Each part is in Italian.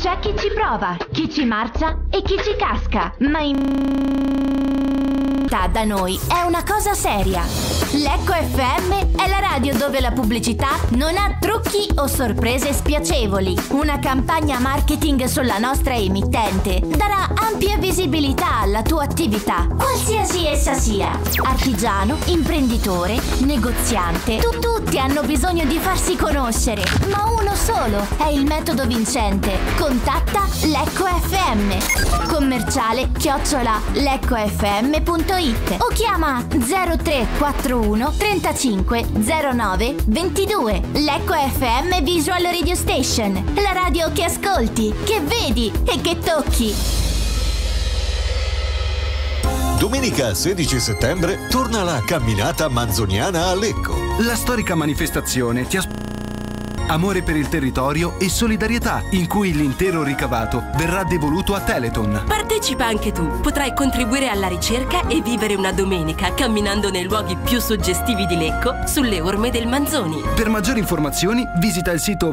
C'è chi ci prova, chi ci marcia e chi ci casca, ma da noi è una cosa seria. Lecco FM è la radio dove la pubblicità non ha trucchi o sorprese spiacevoli. Una campagna marketing sulla nostra emittente darà ampia visibilità alla tua attività, qualsiasi essa sia. Artigiano, imprenditore, negoziante, tutti hanno bisogno di farsi conoscere, ma uno solo è il metodo vincente. Contatta Lecco FM. Commerciale @leccofm.it o chiama 0341 35 09 22. Lecco FM Visual Radio Station, la radio che ascolti, che vedi e che tocchi. Domenica 16 settembre torna la camminata manzoniana a Lecco. La storica manifestazione ti amore per il territorio e solidarietà, in cui l'intero ricavato verrà devoluto a Telethon. Partecipa anche tu, potrai contribuire alla ricerca e vivere una domenica camminando nei luoghi più suggestivi di Lecco, sulle orme del Manzoni. Per maggiori informazioni visita il sito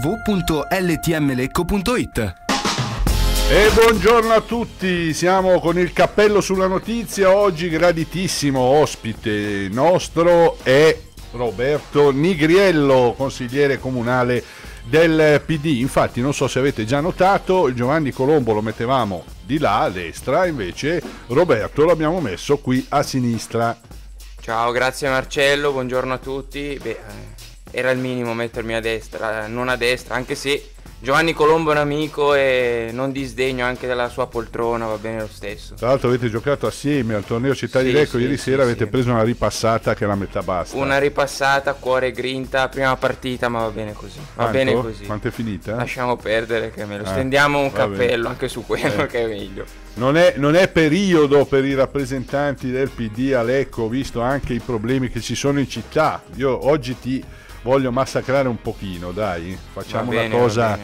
www.ltmlecco.it. E buongiorno a tutti, siamo con il cappello sulla notizia. Oggi graditissimo ospite nostro è Roberto Nigriello, consigliere comunale del PD. Infatti non so se avete già notato, Giovanni Colombo lo mettevamo di là a destra, invece Roberto l'abbiamo messo qui a sinistra. Ciao, grazie Marcello, buongiorno a tutti. Era il minimo mettermi a destra, non a destra, anche se Giovanni Colombo è un amico e non disdegno anche della sua poltrona, va bene lo stesso. Tra l'altro avete giocato assieme al torneo Città di Lecco, ieri sera avete preso una ripassata che è la metà basta. Una ripassata, cuore grinta, prima partita, ma va bene così. Va bene così. Quanto è finita? Lasciamo perdere che me lo stendiamo un cappello anche su quello che è meglio. Non è periodo per i rappresentanti del PD a Lecco, visto anche i problemi che ci sono in città. Io oggi ti voglio massacrare un pochino, dai, facciamo una cosa,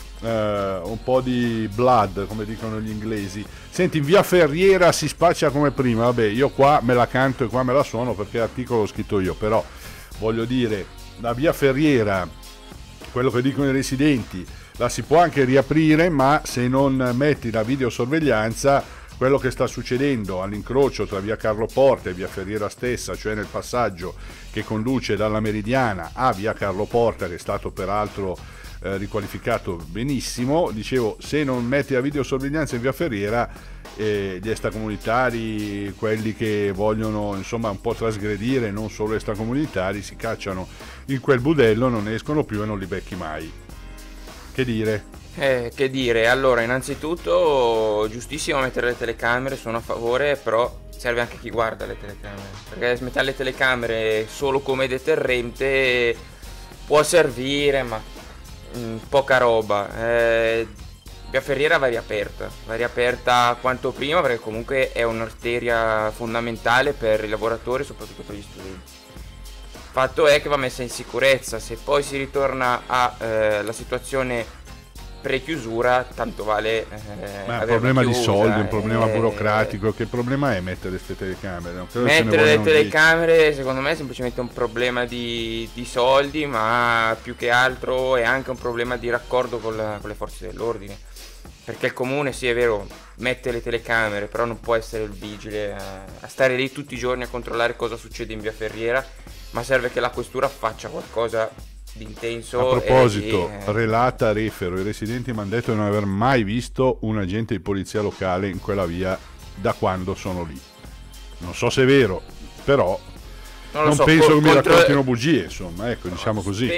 un po' di blood, come dicono gli inglesi. Senti, in via Ferriera si spaccia come prima, vabbè, io qua me la canto e qua me la suono perché l'articolo l'ho scritto io, però voglio dire, la via Ferriera, quello che dicono i residenti, la si può anche riaprire, ma se non metti la videosorveglianza, quello che sta succedendo all'incrocio tra via Carlo Porta e via Ferriera stessa, cioè nel passaggio che conduce dalla Meridiana a via Carlo Porta, che è stato peraltro riqualificato benissimo, dicevo, se non metti la videosorveglianza in via Ferriera, gli extracomunitari, quelli che vogliono insomma un po' trasgredire, non solo extracomunitari, si cacciano in quel budello, non escono più e non li becchi mai. Che dire? Che dire, allora innanzitutto giustissimo mettere le telecamere, sono a favore, però serve anche chi guarda le telecamere, perché mettere le telecamere solo come deterrente può servire, ma poca roba. Via Ferriera va riaperta quanto prima, perché comunque è un'arteria fondamentale per i lavoratori, soprattutto per gli studenti. Fatto è che va messa in sicurezza, se poi si ritorna alla situazione pre-chiusura, tanto vale ma un problema di soldi, un problema burocratico. Che problema è mettere queste telecamere? Mettere le telecamere secondo me è semplicemente un problema di soldi, ma più che altro è anche un problema di raccordo con le forze dell'ordine, perché il comune, sì è vero, mette le telecamere, però non può essere il vigile a stare lì tutti i giorni a controllare cosa succede in via Ferriera, ma serve che la questura faccia qualcosa di intenso. A proposito, relata Refero, i residenti mi hanno detto di non aver mai visto un agente di polizia locale in quella via da quando sono lì. Non so se è vero, però non penso che mi raccontino bugie, insomma, ecco, diciamo così.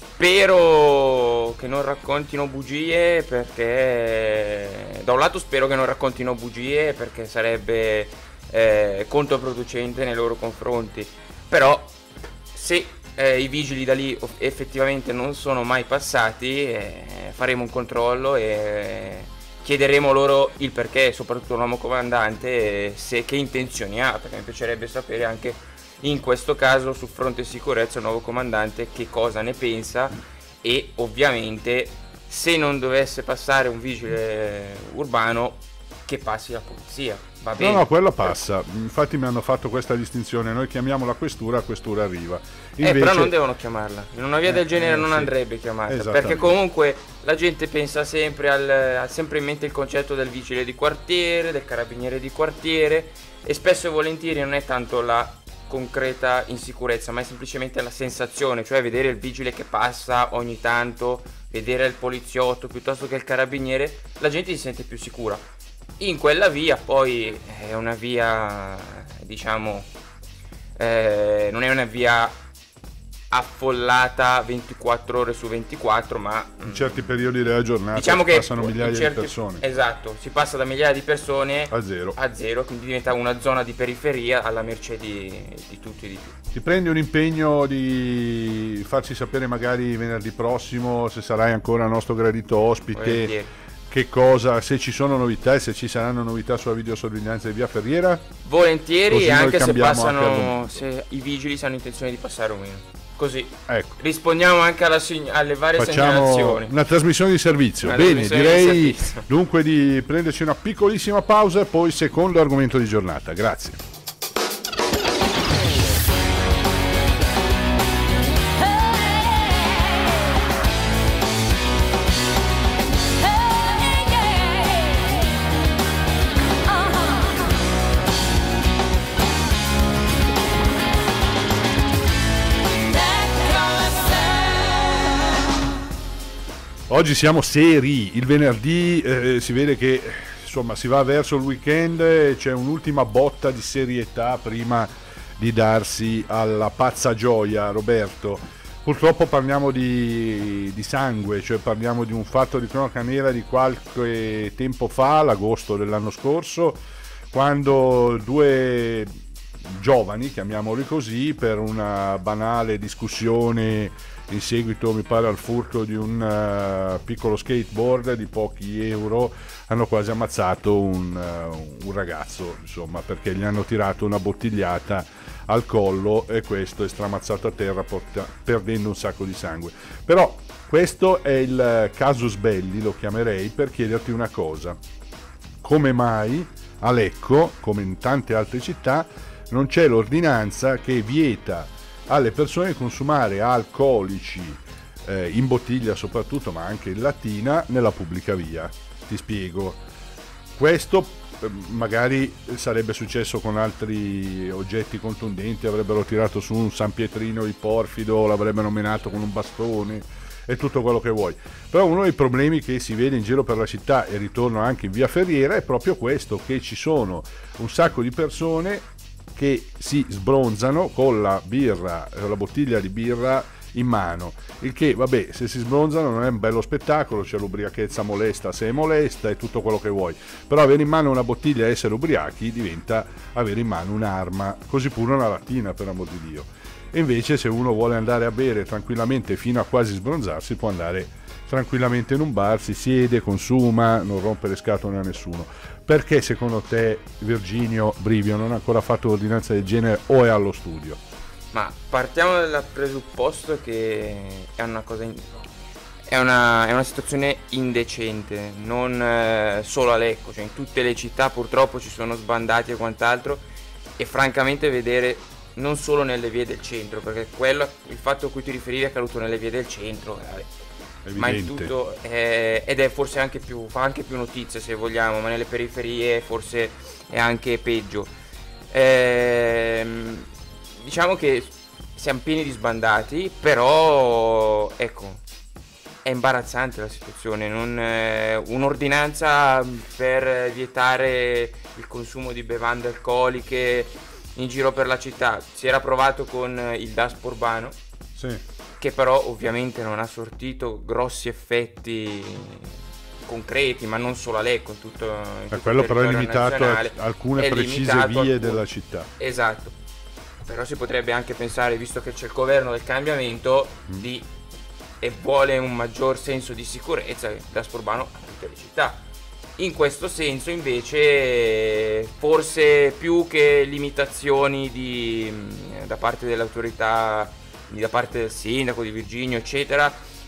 Spero che non raccontino bugie, perché da un lato spero che non raccontino bugie perché sarebbe controproducente nei loro confronti, però se i vigili da lì effettivamente non sono mai passati, faremo un controllo e chiederemo loro il perché, soprattutto l'uomo comandante, che intenzioni ha, perché mi piacerebbe sapere anche in questo caso sul fronte sicurezza il nuovo comandante che cosa ne pensa, e ovviamente se non dovesse passare un vigile urbano che passi la polizia. Va bene. No, quella passa. Infatti mi hanno fatto questa distinzione. Noi chiamiamo la questura arriva. Invece... però non devono chiamarla. In una via del genere non andrebbe chiamata. Perché comunque la gente pensa sempre ha sempre in mente il concetto del vigile di quartiere, del carabiniere di quartiere, e spesso e volentieri non è tanto la concreta insicurezza, ma è semplicemente la sensazione, cioè vedere il vigile che passa ogni tanto, vedere il poliziotto piuttosto che il carabiniere, la gente si sente più sicura. In quella via poi è una via, diciamo, non è una via affollata 24 ore su 24, ma in certi periodi della giornata diciamo che passano migliaia di persone. Esatto, si passa da migliaia di persone a zero, quindi diventa una zona di periferia alla mercé di tutti e di più. Ti prendi un impegno di farci sapere magari venerdì prossimo, se sarai ancora nostro gradito ospite, Volentieri. Che cosa, se ci sono novità e se ci saranno novità sulla videosorveglianza di Via Ferriera? Volentieri, e anche se passano, anche se i vigili hanno intenzione di passare o meno. Così ecco, rispondiamo anche alle varie segnalazioni. Una trasmissione di servizio. Bene, direi dunque di prenderci una piccolissima pausa e poi secondo argomento di giornata. Grazie. Oggi siamo seri, il venerdì si vede che insomma si va verso il weekend, c'è un'ultima botta di serietà prima di darsi alla pazza gioia. Roberto, purtroppo parliamo di sangue, cioè parliamo di un fatto di cronaca nera di qualche tempo fa, l'agosto dell'anno scorso, quando due giovani, chiamiamoli così, per una banale discussione in seguito mi pare al furto di un piccolo skateboard di pochi euro, hanno quasi ammazzato un ragazzo, insomma, perché gli hanno tirato una bottigliata al collo e questo è stramazzato a terra perdendo un sacco di sangue. Però questo è il casus belli, lo chiamerei, per chiederti una cosa: come mai a Lecco, come in tante altre città, non c'è l'ordinanza che vieta alle persone consumare alcolici in bottiglia soprattutto, ma anche in lattina, nella pubblica via? Ti spiego. Questo magari sarebbe successo con altri oggetti contundenti, avrebbero tirato su un San Pietrino di Porfido, l'avrebbero menato con un bastone e tutto quello che vuoi. Però uno dei problemi che si vede in giro per la città, e ritorno anche in Via Ferriera, è proprio questo, che ci sono un sacco di persone che si sbronzano con la birra, la bottiglia di birra in mano, il che, vabbè, se si sbronzano non è un bello spettacolo, c'è l'ubriachezza molesta se è molesta e tutto quello che vuoi, però avere in mano una bottiglia e essere ubriachi diventa avere in mano un'arma, così pure una lattina, per amor di Dio. E invece se uno vuole andare a bere tranquillamente fino a quasi sbronzarsi, può andare tranquillamente in un bar, si siede, consuma, non rompe le scatole a nessuno. Perché secondo te Virginio Brivio non ha ancora fatto ordinanza del genere o è allo studio? Ma partiamo dal presupposto che è una cosa è una situazione indecente, non solo a Lecco, cioè in tutte le città purtroppo ci sono sbandati e quant'altro, e francamente vedere non solo nelle vie del centro, perché il fatto a cui ti riferivi è accaduto nelle vie del centro, ma in tutto ed è forse anche fa anche più notizie se vogliamo, ma nelle periferie forse è anche peggio. Diciamo che siamo pieni di sbandati, però ecco, è imbarazzante la situazione, un'ordinanza per vietare il consumo di bevande alcoliche in giro per la città. Si era provato con il Daspo urbano, sì, che però ovviamente non ha sortito grossi effetti concreti, ma non solo a Lecco, in tutto quello però è limitato a nazionale, alcune precise vie della città. Esatto, però si potrebbe anche pensare, visto che c'è il governo del cambiamento e vuole un maggior senso di sicurezza, il Daspo urbano a tutte le città. In questo senso invece forse più che limitazioni da parte delle autorità, da parte del sindaco di Virginio eccetera,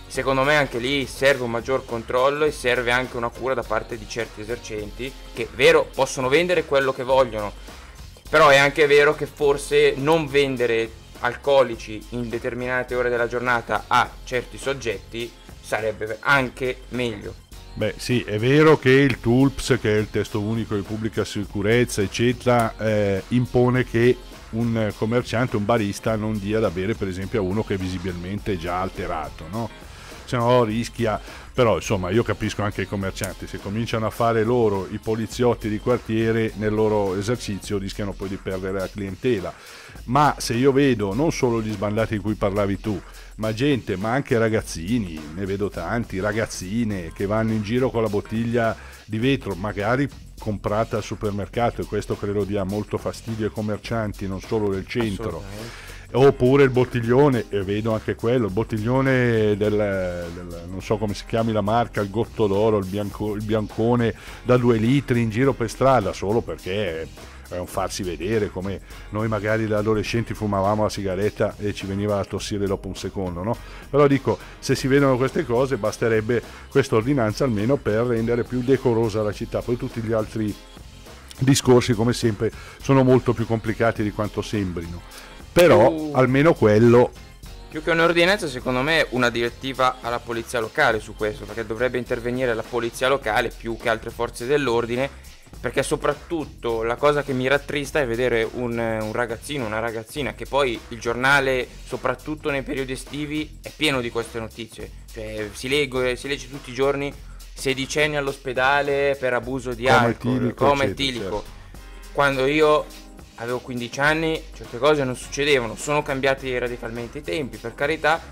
secondo me anche lì serve un maggior controllo e serve anche una cura da parte di certi esercenti che, vero, possono vendere quello che vogliono, però è anche vero che forse non vendere alcolici in determinate ore della giornata a certi soggetti sarebbe anche meglio. Beh sì, è vero che il TULPS, che è il testo unico di pubblica sicurezza, eccetera, impone che un commerciante, un barista, non dia da bere per esempio a uno che è visibilmente già alterato, no? Se no rischia. Però insomma io capisco anche i commercianti, se cominciano a fare loro i poliziotti di quartiere nel loro esercizio rischiano poi di perdere la clientela. Ma se io vedo non solo gli sbandati di cui parlavi tu, ma gente, ma anche ragazzini, ne vedo tanti, ragazzine che vanno in giro con la bottiglia di vetro, magari comprata al supermercato, e questo credo dia molto fastidio ai commercianti non solo del centro, oppure il bottiglione, e vedo anche quello, il bottiglione del non so come si chiami la marca, il Gotto d'Oro, il biancone da 2 litri in giro per strada, solo perché è un farsi vedere, come noi magari da adolescenti fumavamo la sigaretta e ci veniva da tossire dopo un secondo, no? Però dico, se si vedono queste cose basterebbe questa ordinanza almeno per rendere più decorosa la città. Poi tutti gli altri discorsi, come sempre, sono molto più complicati di quanto sembrino, però almeno quello. Più che un'ordinanza, secondo me, una direttiva alla polizia locale su questo, perché dovrebbe intervenire la polizia locale più che altre forze dell'ordine, perché soprattutto la cosa che mi rattrista è vedere un ragazzino, una ragazzina, che poi il giornale, soprattutto nei periodi estivi, è pieno di queste notizie, cioè si legge tutti i giorni 16enni all'ospedale per abuso di alcol, coma etilico. Certo. Quando io avevo 15 anni certe cose non succedevano, sono cambiati radicalmente i tempi, per carità,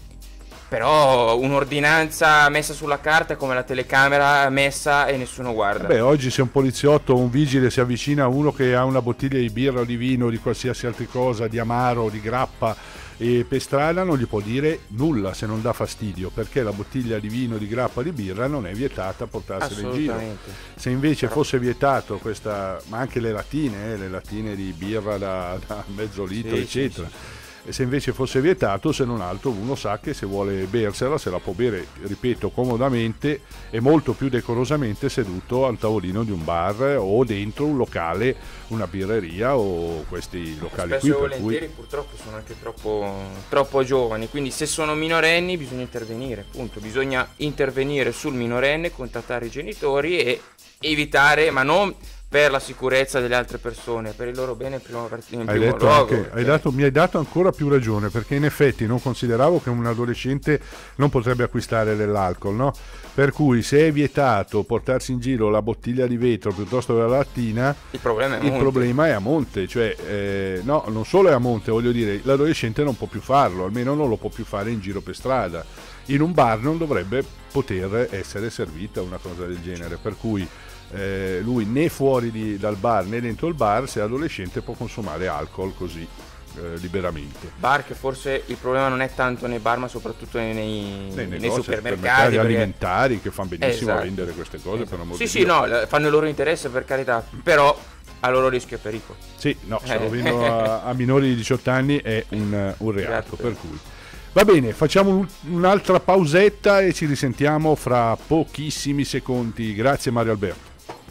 però un'ordinanza messa sulla carta è come la telecamera messa e nessuno guarda. Beh, oggi se un poliziotto o un vigile si avvicina a uno che ha una bottiglia di birra o di vino o di qualsiasi altra cosa, di amaro, di grappa, e per strada non gli può dire nulla se non dà fastidio, perché la bottiglia di vino, di grappa, di birra non è vietata a portarsela in giro. Se invece fosse vietato questa, ma anche le latine di birra da mezzo litro, eccetera. Sì. E se invece fosse vietato, se non altro uno sa che se vuole bersela se la può bere, ripeto, comodamente e molto più decorosamente seduto al tavolino di un bar o dentro un locale, una birreria o questi locali spesso qui. Spesso e volentieri purtroppo sono anche troppo giovani, quindi se sono minorenni bisogna intervenire, appunto, bisogna intervenire sul minorenne, contattare i genitori e evitare, ma non per la sicurezza delle altre persone, per il loro bene in primo luogo. Mi hai dato ancora più ragione, perché in effetti non consideravo che un adolescente non potrebbe acquistare dell'alcol, no? Per cui se è vietato portarsi in giro la bottiglia di vetro piuttosto che la lattina, il problema è a monte, cioè no, non solo è a monte, voglio dire, l'adolescente non può più farlo, almeno non lo può più fare in giro per strada. In un bar non dovrebbe poter essere servita una cosa del genere, per cui lui né fuori dal bar né dentro il bar, se è adolescente, può consumare alcol così liberamente. Bar che forse il problema non è tanto nei bar ma soprattutto nei supermercati alimentari, che fanno benissimo a vendere queste cose, per amor di Dio. No, fanno il loro interesse, per carità, però a loro rischio e pericolo. Sì, no, stavo vendo a minori di 18 anni è un reato, per cui va bene, facciamo un'altra pausetta e ci risentiamo fra pochissimi secondi. Grazie Mario Alberto.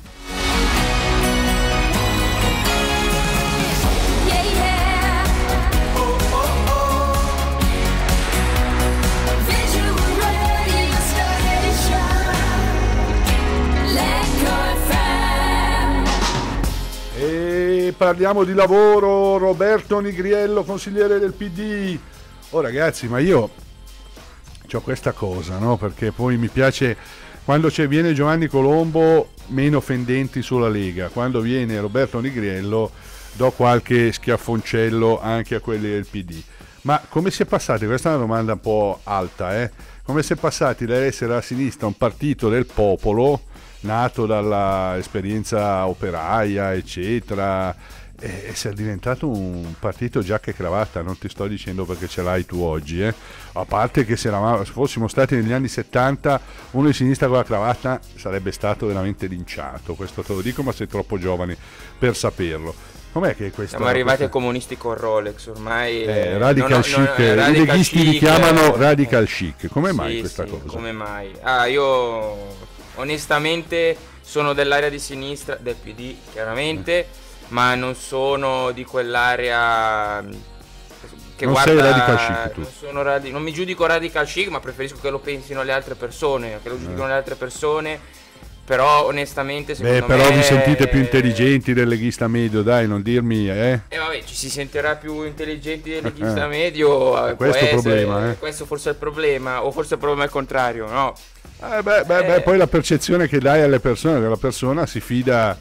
Parliamo di lavoro. Roberto Nigriello, consigliere del PD. Oh ragazzi, ma io ho questa cosa, no? Perché poi mi piace quando viene Giovanni Colombo, meno fendenti sulla Lega, quando viene Roberto Nigriello do qualche schiaffoncello anche a quelli del PD. Ma come si è passati, questa è una domanda un po' alta, come si è passati dall'essere a sinistra un partito del popolo nato dalla esperienza operaia eccetera, e essere diventato un partito giacca e cravatta. Non ti sto dicendo perché ce l'hai tu oggi, a parte che se fossimo stati negli anni 70 uno di sinistra con la cravatta sarebbe stato veramente linciato, questo te lo dico, ma sei troppo giovane per saperlo. Com'è che questa? Siamo arrivati ai comunisti con Rolex ormai. Radical chic, i leghisti li chiamano radical chic. Come mai questa cosa? Come mai? Io onestamente sono dell'area di sinistra, del PD chiaramente, ma non sono di quell'area che non guarda. Sei radical chic tu. Non mi giudico radical chic, ma preferisco che lo pensino le altre persone, che lo giudichino le altre persone. Però onestamente secondo me vi sentite più intelligenti del leghista medio, dai, non dirmi vabbè, ci si sentirà più intelligenti del leghista medio, questo problema, questo forse è il problema, o forse il problema è il contrario, no? Poi la percezione che dai alle persone, che la persona si fida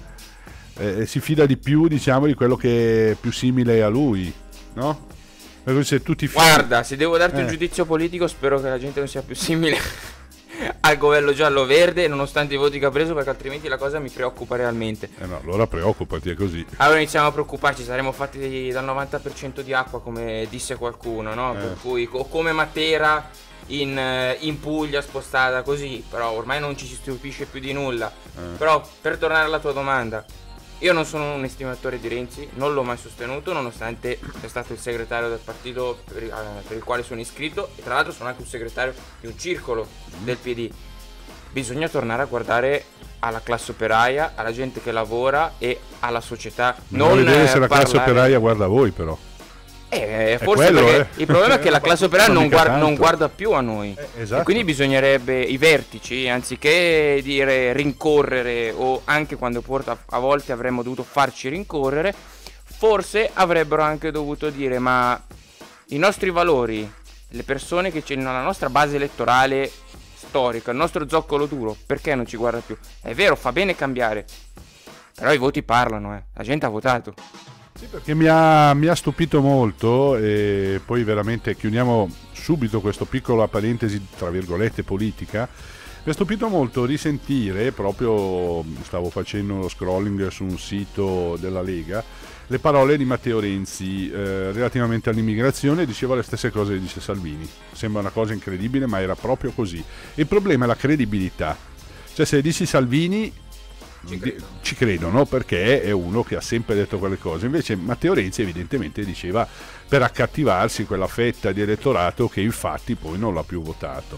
di più, diciamo, di quello che è più simile a lui, no? Perché se tu ti Guarda, se devo darti un giudizio politico, spero che la gente non sia più simile al governo giallo-verde, nonostante i voti che ha preso, perché altrimenti la cosa mi preoccupa realmente. No, allora preoccupati, è così. Allora iniziamo a preoccuparci, saremo fatti dal 90% di acqua, come disse qualcuno, no? Per cui, come Matera in Puglia spostata così, però ormai non ci si stupisce più di nulla. Però per tornare alla tua domanda, io non sono un estimatore di Renzi, non l'ho mai sostenuto, nonostante sia stato il segretario del partito per il quale sono iscritto, e tra l'altro sono anche un segretario di un circolo del PD. Bisogna tornare a guardare alla classe operaia, alla gente che lavora e alla società. Non vedere se la classe operaia guarda voi, però. Forse quello, perché il problema è che la classe operaia non guarda più a noi, esatto. E quindi bisognerebbe, i vertici, anziché dire rincorrere, o anche quando a volte avremmo dovuto farci rincorrere, forse avrebbero anche dovuto dire: ma i nostri valori, le persone che c'è nella nostra base elettorale storica, il nostro zoccolo duro, perché non ci guarda più? È vero, fa bene cambiare, però i voti parlano, la gente ha votato. Sì, perché mi ha stupito molto, e poi veramente chiudiamo subito questa piccola parentesi tra virgolette politica. Mi ha stupito molto risentire, proprio stavo facendo uno scrolling su un sito della Lega, le parole di Matteo Renzi relativamente all'immigrazione. Diceva le stesse cose che dice Salvini. Sembra una cosa incredibile, ma era proprio così. Il problema è la credibilità, cioè se dici Salvini ci credono perché è uno che ha sempre detto quelle cose. Invece Matteo Renzi evidentemente diceva per accattivarsi quella fetta di elettorato che infatti poi non l'ha più votato.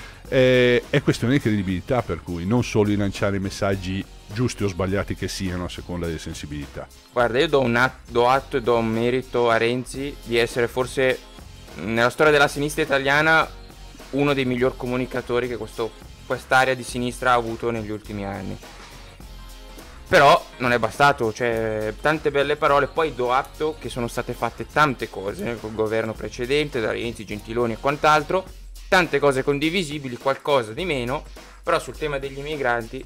È questione di credibilità, per cui non solo di lanciare messaggi giusti o sbagliati che siano a seconda delle sensibilità. Guarda, io do atto e do un merito a Renzi di essere forse nella storia della sinistra italiana uno dei miglior comunicatori che quest'area di sinistra ha avuto negli ultimi anni. Però non è bastato, cioè tante belle parole. Poi do atto che sono state fatte tante cose col governo precedente, da Renzi, Gentiloni e quant'altro, tante cose condivisibili, qualcosa di meno, però sul tema degli immigranti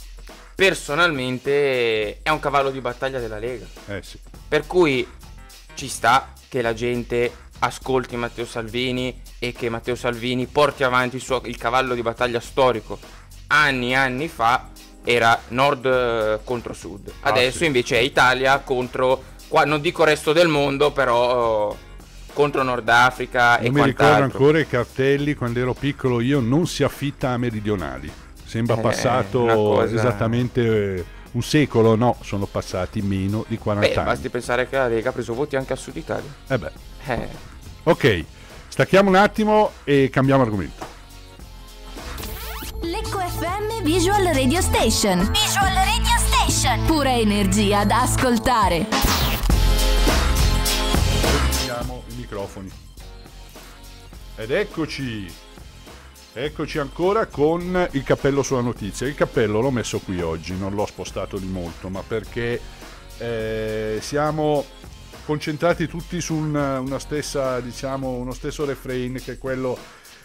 personalmente è un cavallo di battaglia della Lega. Sì. Per cui ci sta che la gente ascolti Matteo Salvini e che Matteo Salvini porti avanti il cavallo di battaglia storico. Anni fa era nord contro sud, adesso invece è Italia contro, non dico il resto del mondo, però contro Nord Africa e quant'altro. Mi ricordo ancora i cartelli quando ero piccolo io: non si affitta a meridionali. Sembra passato esattamente un secolo, no, sono passati meno di 40 anni. Basti pensare che la Lega ha preso voti anche al sud Italia. Ok, stacchiamo un attimo e cambiamo argomento. Lecco FM Visual Radio Station. Visual Radio Station. Pura energia da ascoltare. Vediamo i microfoni. Ed eccoci ancora con il cappello sulla notizia. Il cappello l'ho messo qui oggi, non l'ho spostato di molto, ma perché siamo concentrati tutti su una stessa, diciamo, uno stesso refrain, che è quello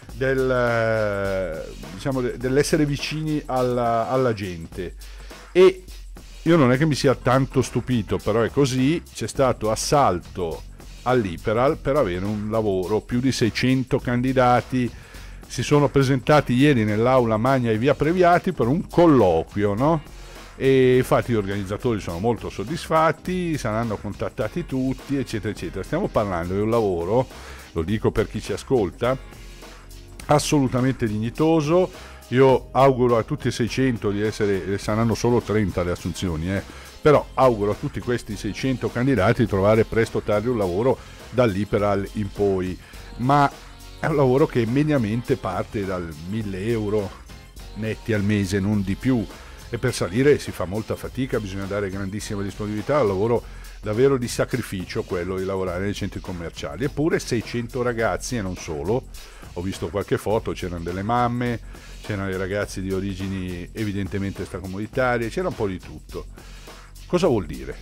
dell'essere vicini alla gente. E io non è che mi sia tanto stupito, però è così. C'è stato assalto all'Iperal per avere un lavoro, più di 600 candidati si sono presentati ieri nell'aula Magna e via Previati per un colloquio, no? E infatti gli organizzatori sono molto soddisfatti, saranno contattati tutti, eccetera eccetera. Stiamo parlando di un lavoro, lo dico per chi ci ascolta, assolutamente dignitoso. Io auguro a tutti e 600 di essere, saranno solo 30 le assunzioni, però auguro a tutti questi 600 candidati di trovare presto o tardi un lavoro dall'Iperal in poi, ma è un lavoro che mediamente parte dal 1.000 euro netti al mese, non di più, e per salire si fa molta fatica, bisogna dare grandissima disponibilità, è un lavoro davvero di sacrificio quello di lavorare nei centri commerciali. Eppure 600 ragazzi, e non solo, ho visto qualche foto, c'erano delle mamme, c'erano dei ragazzi di origini evidentemente extracomunitarie, c'era un po' di tutto. Cosa vuol dire?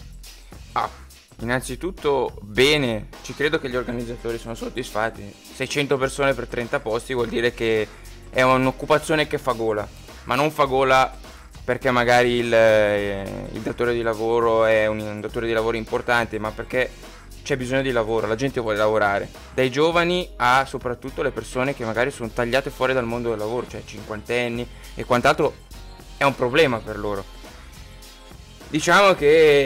Innanzitutto bene, ci credo che gli organizzatori sono soddisfatti. 600 persone per 30 posti vuol dire che è un'occupazione che fa gola, ma non fa gola perché magari il datore di lavoro è un datore di lavoro importante, ma perché c'è bisogno di lavoro, la gente vuole lavorare, dai giovani a soprattutto le persone che magari sono tagliate fuori dal mondo del lavoro, cioè cinquantenni e quant'altro, è un problema per loro. Diciamo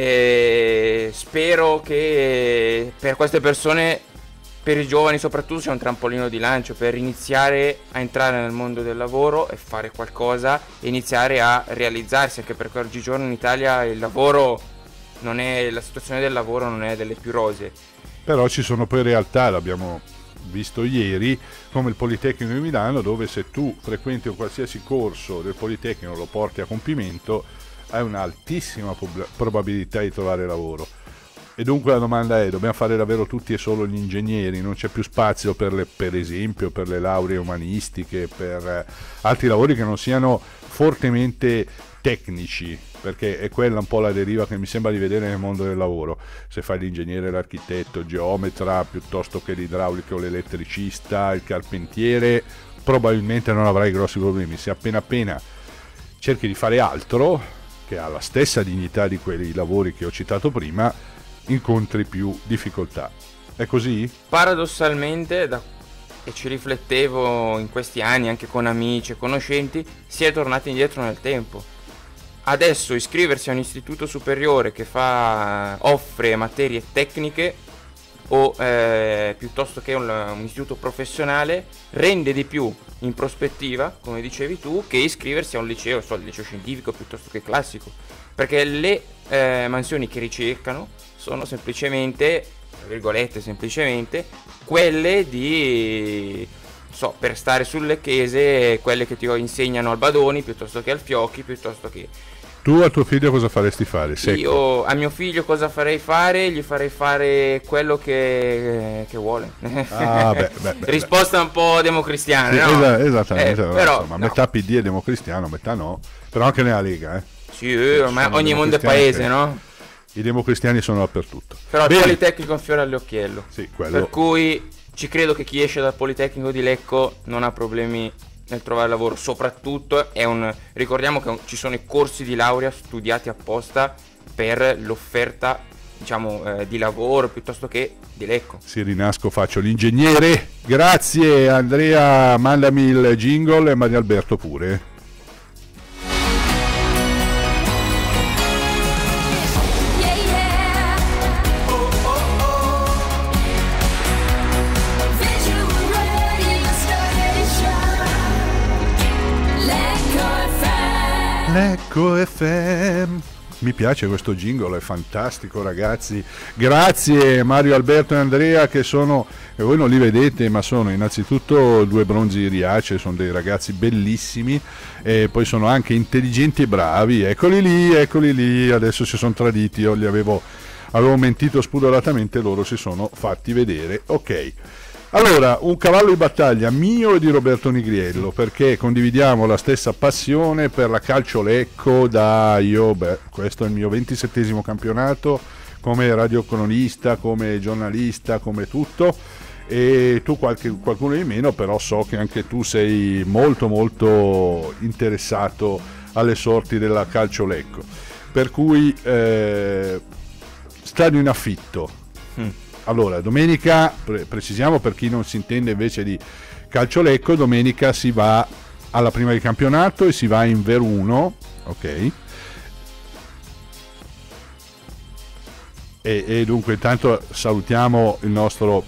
che spero che per queste persone, per i giovani soprattutto, sia un trampolino di lancio per iniziare a entrare nel mondo del lavoro e fare qualcosa e iniziare a realizzarsi, anche perché oggigiorno in Italia il lavoro non è, la situazione del lavoro non è delle più rosee. Però ci sono poi realtà, l'abbiamo visto ieri, come il Politecnico di Milano, dove se tu frequenti un qualsiasi corso del Politecnico, lo porti a compimento, hai un'altissima probabilità di trovare lavoro. E dunque la domanda è: dobbiamo fare davvero tutti e solo gli ingegneri? Non c'è più spazio per esempio per le lauree umanistiche, per altri lavori che non siano fortemente tecnici, perché è quella un po' la deriva che mi sembra di vedere nel mondo del lavoro. Se fai l'ingegnere, l'architetto, il geometra, piuttosto che l'idraulico o l'elettricista, il carpentiere, probabilmente non avrai grossi problemi. Se appena cerchi di fare altro che ha la stessa dignità di quei lavori che ho citato prima, incontri più difficoltà. È così? Paradossalmente, e ci riflettevo in questi anni anche con amici e conoscenti, si è tornati indietro nel tempo. Adesso iscriversi a un istituto superiore che offre materie tecniche o piuttosto che un istituto professionale rende di più in prospettiva, come dicevi tu, che iscriversi a un liceo, il liceo scientifico piuttosto che classico, perché le mansioni che ricercano sono semplicemente, tra virgolette semplicemente, quelle di, per stare sulle chiese, quelle che ti insegnano al badoni piuttosto che al fiocchi, piuttosto che... Tu a tuo figlio cosa faresti fare? Secco. Io a mio figlio cosa farei fare? Gli farei fare quello che vuole. Risposta un po' democristiana, sì, no? Esattamente, però insomma, metà PD è democristiano, metà no, però anche nella Lega, Sì, ormai ogni mondo è paese, no? I democristiani sono dappertutto. Però il Politecnico è un fiore all'occhiello. Sì, quello. Per cui ci credo che chi esce dal Politecnico di Lecco non ha problemi nel trovare lavoro. Soprattutto ricordiamo che ci sono i corsi di laurea studiati apposta per l'offerta, diciamo, di lavoro piuttosto che di Lecco. Sì, rinasco, faccio l'ingegnere. Grazie Andrea, mandami il jingle e Mario Alberto pure. Lecco FM. Mi piace questo jingle, è fantastico ragazzi. Grazie Mario, Alberto e Andrea, che sono, e voi non li vedete, ma sono innanzitutto due bronzi Riace, sono dei ragazzi bellissimi e poi sono anche intelligenti e bravi. Eccoli lì, adesso si sono traditi, io avevo mentito spudoratamente, loro si sono fatti vedere. Ok. Allora, un cavallo di battaglia mio e di Roberto Nigriello, perché condividiamo la stessa passione per la Calcio Lecco questo è il mio 27esimo campionato come radiocronista, come giornalista, come tutto, e tu qualcuno di meno, però so che anche tu sei molto molto interessato alle sorti della Calcio Lecco, per cui stadio in affitto. Allora, domenica, precisiamo per chi non si intende invece di Calcio Lecco, domenica si va alla prima di campionato e si va in Veruno, ok? E dunque intanto salutiamo il nostro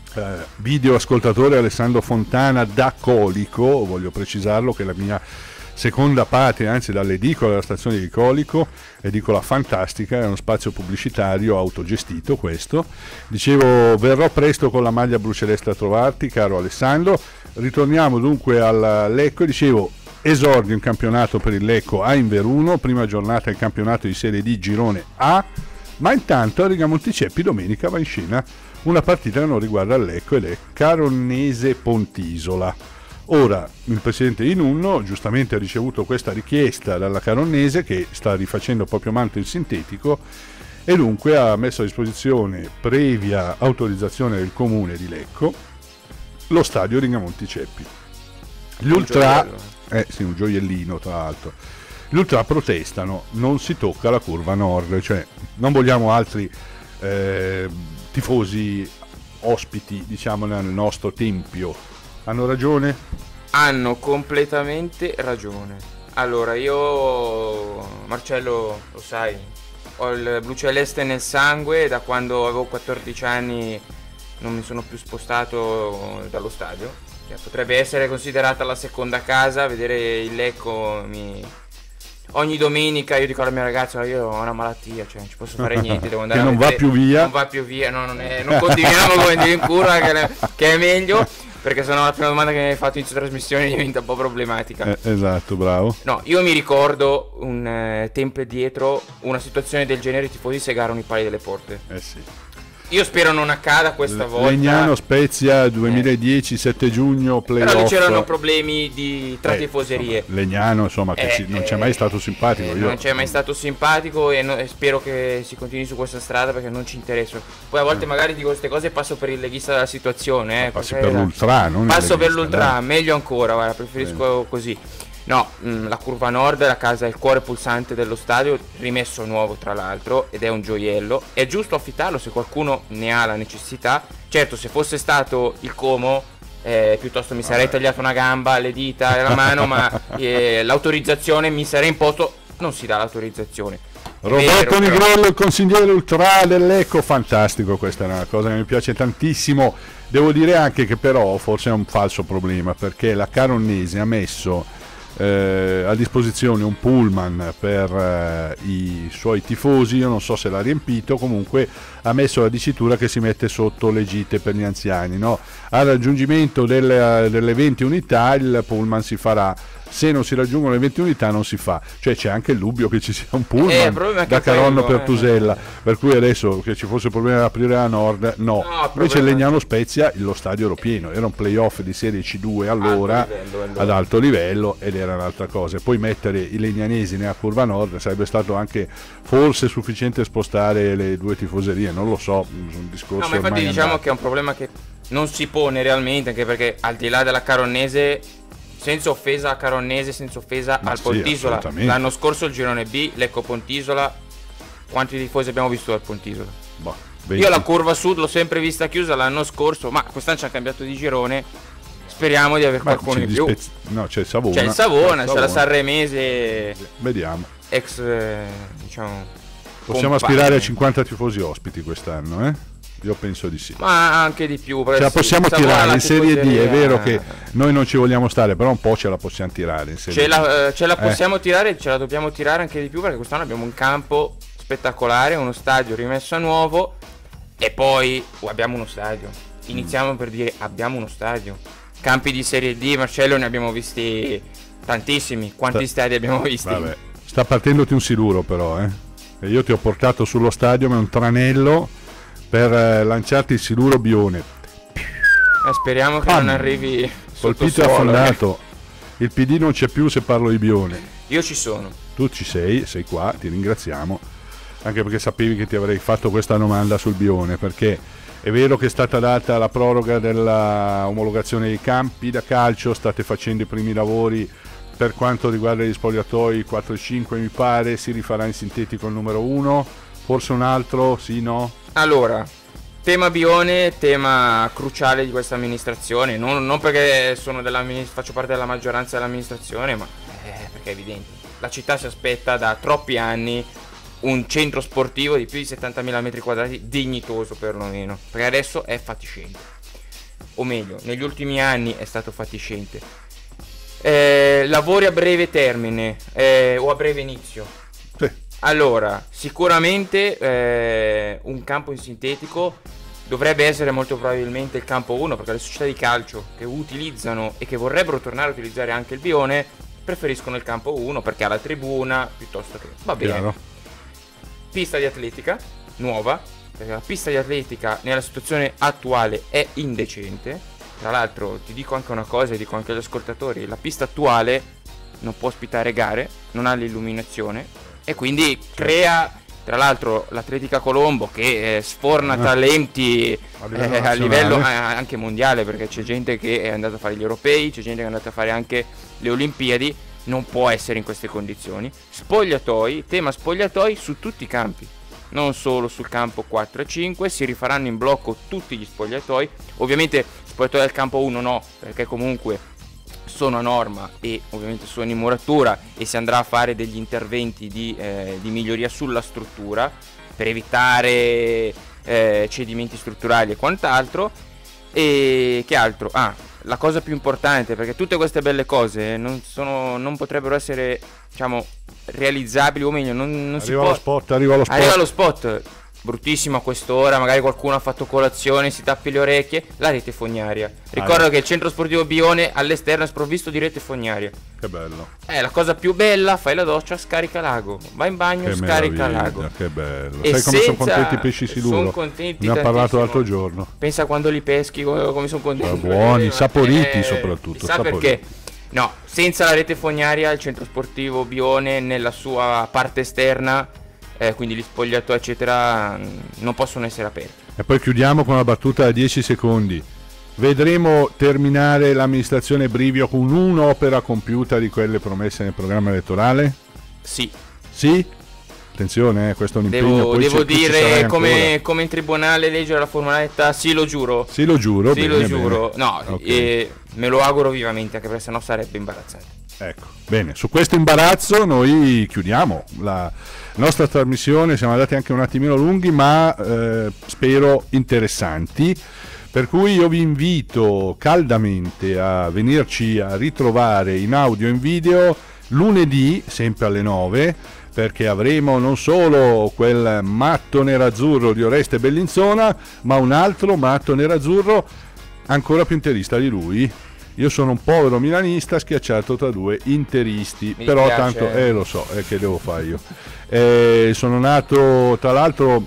video ascoltatore Alessandro Fontana da Colico, voglio precisarlo che è la mia seconda patria, anzi dall'edicola della stazione di Colico, edicola fantastica, è uno spazio pubblicitario autogestito questo. Dicevo, verrò presto con la maglia blu celeste a trovarti, caro Alessandro. Ritorniamo dunque al Lecco, dicevo, esordio in campionato per il Lecco a Inveruno, prima giornata del campionato di Serie D Girone A, ma intanto a Riga Monticeppi domenica va in scena una partita che non riguarda il Lecco ed è Caronese Pontisola. Ora il presidente di Nunno giustamente ha ricevuto questa richiesta dalla Caronese, che sta rifacendo proprio manto il sintetico, e dunque ha messo a disposizione, previa autorizzazione del comune di Lecco, lo stadio Riga Monticeppi. Gli ultra, sì, un gioiellino tra l'altro. Gli ultra protestano, non si tocca la curva nord, cioè non vogliamo altri tifosi ospiti, diciamo, nel nostro tempio. Hanno ragione? Hanno completamente ragione. Allora, io, Marcello, lo sai, ho il blu celeste nel sangue, da quando avevo 14 anni non mi sono più spostato dallo stadio. Cioè, potrebbe essere considerata la seconda casa, vedere il Lecco ogni domenica. Io dico alla mia ragazza, io ho una malattia, cioè non ci posso fare niente, devo andare che a non vedere, va più via. non va più via, no, non continuiamo come dire in curva che è meglio, perché sennò la prima domanda che mi hai fatto inizio trasmissione diventa un po' problematica. Esatto, bravo. No, io mi ricordo un tempo dietro una situazione del genere, i tifosi segarono i pali delle porte. Sì. Io spero non accada questa volta. Legnano Spezia 2010, 7 giugno, playoff. Però lì c'erano problemi tra tifoserie. Insomma, Legnano, insomma, che non c'è mai stato simpatico. Non c'è mai stato simpatico e spero che si continui su questa strada, perché non ci interessa. Poi a volte magari dico queste cose e passo per il leghista della situazione. Passi per l'ultra, non passo per leghista, l'ultra, dai. meglio ancora, guarda, preferisco così. No, la curva nord è la casa, è il cuore pulsante dello stadio, rimesso nuovo tra l'altro, ed è un gioiello. È giusto affittarlo se qualcuno ne ha la necessità. Certo, se fosse stato il Como, piuttosto mi sarei tagliato una gamba, le dita e la mano, ma l'autorizzazione mi sarei imposto. Non si dà l'autorizzazione. Roberto Nigrello, il consigliere ultra del Lecco, fantastico, questa è una cosa che mi piace tantissimo. Devo dire anche che però forse è un falso problema, perché la Caronese ha messo a disposizione un pullman per i suoi tifosi. Io non so se l'ha riempito, comunque ha messo la dicitura che si mette sotto le gite per gli anziani, no? Al raggiungimento delle 20 unità il pullman si farà, se non si raggiungono le 20 unità non si fa, cioè c'è anche il dubbio che ci sia un pullman da Caronno per Tusella, per cui adesso che ci fosse il problema di aprire la nord, no invece Legnano Spezia lo stadio era pieno, era un playoff di serie C2 allora, ad alto livello, ed era un'altra cosa. Poi mettere i legnanesi nella curva nord sarebbe stato anche forse sufficiente spostare le due tifoserie, non lo so, un discorso. No, ma infatti diciamo che è un problema che non si pone realmente, anche perché al di là della Caronese, senza offesa a Caronese, senza offesa al Pontisola, l'anno scorso il girone B, Lecco Pontisola, quanti tifosi abbiamo visto al Pontisola? Io la curva sud l'ho sempre vista chiusa l'anno scorso, ma quest'anno ci hanno cambiato di girone, speriamo di avere qualcuno in più. No, c'è il Savona, c'è la Sanremese, vediamo, ex diciamo, possiamo aspirare a 50 tifosi ospiti quest'anno, Io penso di sì. Ma anche di più. Ce la possiamo tirare in Serie D, è vero che noi non ci vogliamo stare, però un po' ce la possiamo tirare in Serie D. Ce la possiamo tirare, ce la dobbiamo tirare anche di più, perché quest'anno abbiamo un campo spettacolare, uno stadio rimesso a nuovo, e poi abbiamo uno stadio. Iniziamo per dire abbiamo uno stadio. Campi di Serie D, Marcello, ne abbiamo visti tantissimi. Quanti stadi abbiamo visti? Vabbè, sta partendoti un siluro però, E io ti ho portato sullo stadio con un tranello per lanciarti il siluro Bione. Speriamo che non arrivi colpito e affondato. Il PD non c'è più se parlo di Bione. Io ci sono. Tu ci sei qua, ti ringraziamo, anche perché sapevi che ti avrei fatto questa domanda sul Bione, perché è vero che è stata data la proroga della omologazione dei campi da calcio, state facendo i primi lavori per quanto riguarda gli spogliatoi 4 e 5 mi pare, si rifarà in sintetico il numero 1, forse un altro, sì, no? Allora, tema Bione, tema cruciale di questa amministrazione, non perché faccio parte della maggioranza dell'amministrazione, ma perché è evidente. La città si aspetta da troppi anni un centro sportivo di più di 70.000 metri quadrati dignitoso perlomeno, perché adesso è fatiscente, o meglio, negli ultimi anni è stato fatiscente. lavori a breve termine o a breve inizio. Sì. Allora, sicuramente un campo in sintetico dovrebbe essere molto probabilmente il campo 1, perché le società di calcio che utilizzano e che vorrebbero tornare a utilizzare anche il bione preferiscono il campo 1 perché ha la tribuna piuttosto che... Va bene. Chiaro. Pista di atletica nuova, perché la pista di atletica nella situazione attuale è indecente. Tra l'altro ti dico anche una cosa e dico anche agli ascoltatori: la pista attuale non può ospitare gare, non ha l'illuminazione e quindi crea, tra l'altro, l'Atletica Colombo che sforna talenti a livello anche mondiale, perché c'è gente che è andata a fare gli europei, c'è gente che è andata a fare anche le Olimpiadi, non può essere in queste condizioni. Spogliatoi, tema spogliatoi su tutti i campi, non solo sul campo 4 e 5, si rifaranno in blocco tutti gli spogliatoi. Ovviamente spogliatoi del campo 1 no, perché comunque sono a norma e ovviamente sono in muratura e si andrà a fare degli interventi di miglioria sulla struttura per evitare cedimenti strutturali e quant'altro. E che altro? La cosa più importante, perché tutte queste belle cose non potrebbero essere, diciamo, realizzabili, o meglio non si può. Arriva lo spot. Bruttissimo a quest'ora, magari qualcuno ha fatto colazione, si tappi le orecchie. La rete fognaria. Ricordo che il centro sportivo Bione all'esterno è sprovvisto di rete fognaria. Che bello. La cosa più bella: fai la doccia, scarica l'ago, vai in bagno, che scarica l'ago. Che bello. E sai come sono contenti i pesci siluro? Sono contenti. Ne ha parlato l'altro giorno. Pensa quando li peschi, come sono contenti. Sono buoni, saporiti soprattutto. Sa perché? No, senza la rete fognaria il centro sportivo Bione nella sua parte esterna, quindi gli spogliatoi eccetera, non possono essere aperti. E poi chiudiamo con una battuta da 10 secondi. Vedremo terminare l'amministrazione Brivio con un'opera compiuta di quelle promesse nel programma elettorale? Sì. Sì? Attenzione, questo è un impegno. Devo dire, come in tribunale, leggere la formuletta: sì, lo giuro. Sì, lo giuro. Sì, bene, lo giuro. bene. No, Okay. Me lo auguro vivamente, anche perché sennò sarebbe imbarazzante. Ecco, bene, su questo imbarazzo noi chiudiamo la nostra trasmissione. Siamo andati anche un attimino lunghi, ma spero interessanti, per cui io vi invito caldamente a venirci a ritrovare in audio e in video lunedì, sempre alle 9, perché avremo non solo quel matto nerazzurro di Oreste Bellinzona, ma un altro matto nerazzurro ancora più interista di lui. Io sono un povero milanista schiacciato tra due interisti, però piace. Tanto lo so, che devo fare io. Sono nato tra l'altro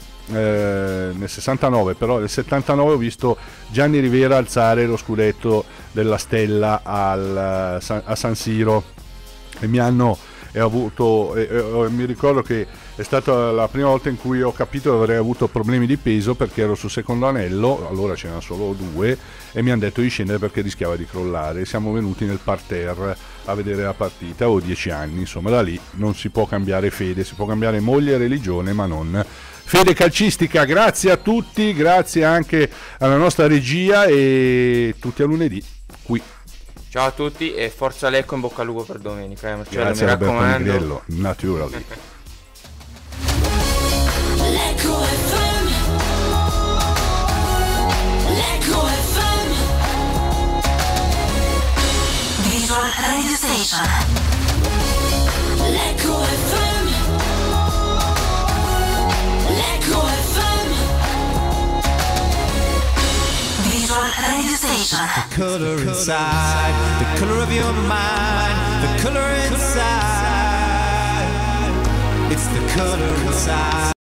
nel 69, però nel 79 ho visto Gianni Rivera alzare lo scudetto della Stella a San Siro e mi ricordo che è stata la prima volta in cui ho capito che avrei avuto problemi di peso, perché ero sul secondo anello, allora c'erano solo 2, e mi hanno detto di scendere perché rischiava di crollare. Siamo venuti nel parterre a vedere la partita, avevo 10 anni, insomma da lì non si può cambiare fede, si può cambiare moglie e religione, ma non fede calcistica. Grazie a tutti, grazie anche alla nostra regia e tutti a lunedì qui. Ciao a tutti e forza Lecco, in bocca al lupo per domenica, Marcello, grazie mi a Roberto raccomando. Negriello, naturally. Lecco FM, Lecco FM, Visual Radio Station. Lecco FM, Lecco FM, Visual Radio Station. The color inside, the color of your mind, the color inside. It's the color inside.